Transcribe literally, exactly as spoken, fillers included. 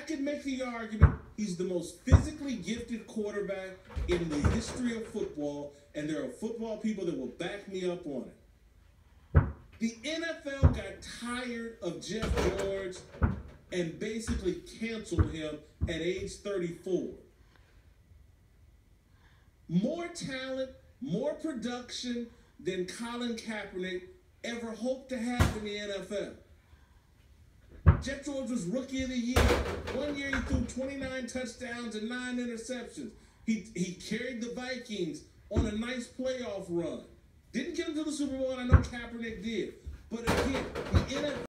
can make the argument he's the most physically gifted quarterback in the history of football, and there are football people that will back me up on it. The N F L got tired of Jeff George and basically canceled him at age thirty-four. More talent, more production than Colin Kaepernick ever hoped to have in the N F L. Jeff George was Rookie of the Year. One year he threw twenty-nine touchdowns and nine interceptions. He, he carried the Vikings on a nice playoff run. Didn't get him to the Super Bowl, and I know Kaepernick did. But again, the N F L